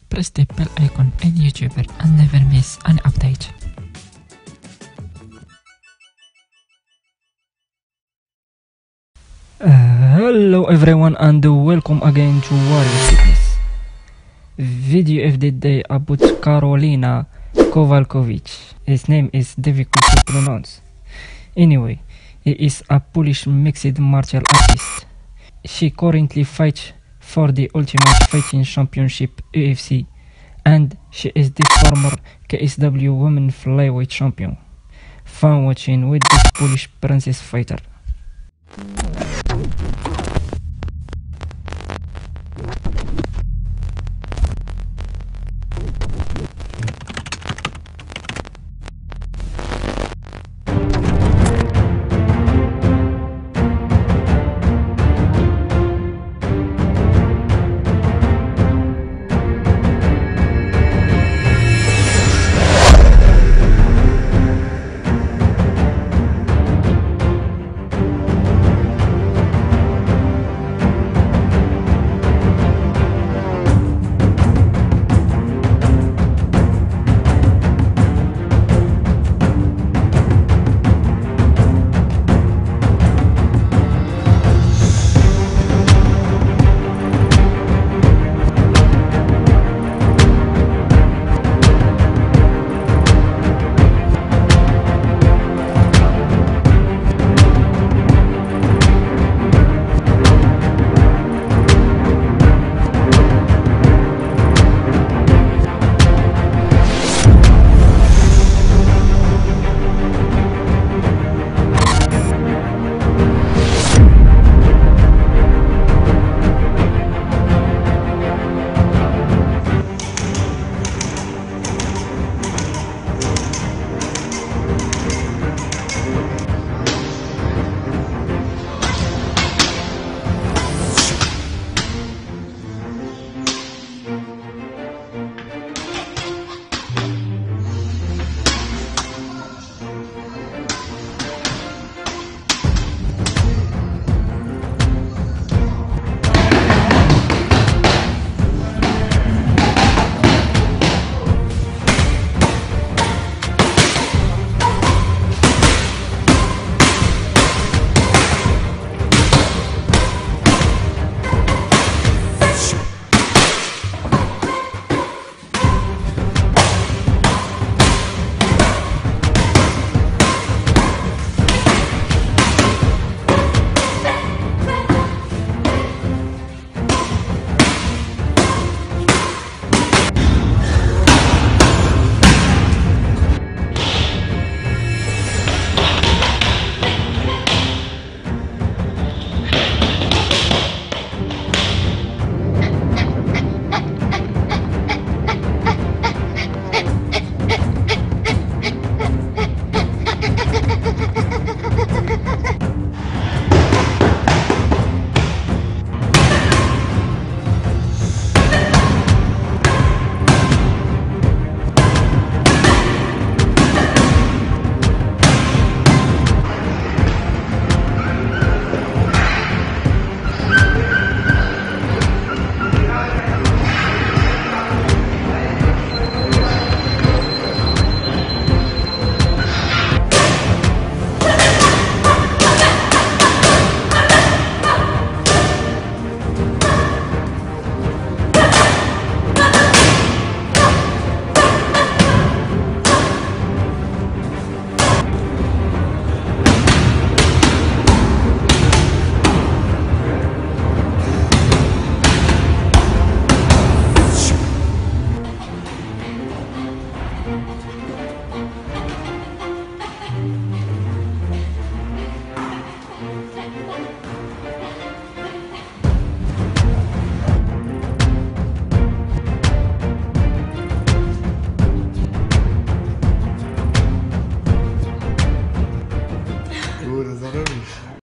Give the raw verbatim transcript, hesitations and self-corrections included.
press the bell icon in YouTuber and never miss an update. Uh, hello everyone and welcome again to Warrior Fitness. Video of the day about Karolina Kowalkiewicz. His name is difficult to pronounce. Anyway, he is a Polish mixed martial artist. She currently fights for the Ultimate Fighting Championship U F C, and she is the former K S W Women Flyweight Champion. Fun watching with this Polish princess fighter.